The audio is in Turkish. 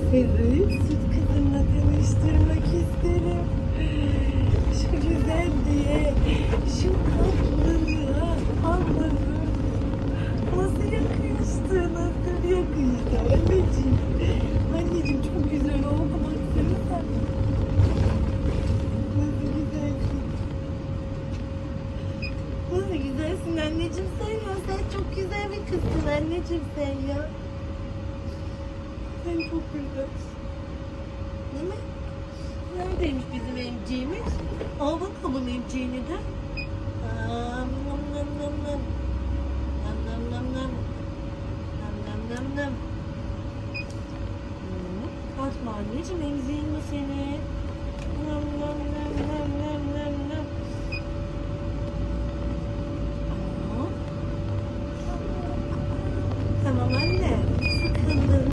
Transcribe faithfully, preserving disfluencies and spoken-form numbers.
Sizi süt kızımla tanıştırmak isterim. Şu güzelliğe, şu tatlılığa, Allah'ım. Nasıl yakıştı, nasıl yakıştı anneciğim. Anneciğim çok güzel oldu, baksana. Nasıl güzelsin. Nasıl güzelsin anneciğim sen ya. Sen çok güzel bir kızsın anneciğim sen ya. Sen çok güzelsin. Değil mi? Neredeymiş bizim emciğimiz? Al bakalım emciğini de. Nam nam nam nam nam. Nam nam nam nam. Nam nam nam nam. Atma anneciğim, emziğin mi senin? Nam nam nam nam nam nam nam. Tamam